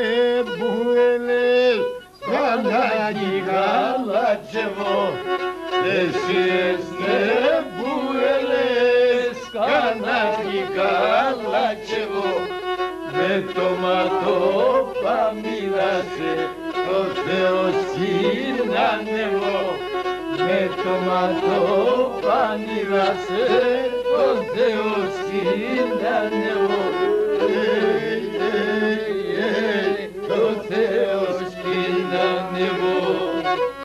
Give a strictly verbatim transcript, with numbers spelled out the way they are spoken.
που έλες κανάκι γαλατσεβό, εσύ έστε που έλες κανάκι γαλατσεβό, με το ματό παμίδασε το Θεό συνανεβό, με το ματό παμίδασε το Θεό συνανεβό. Το Θεός κι είναι ανεβό.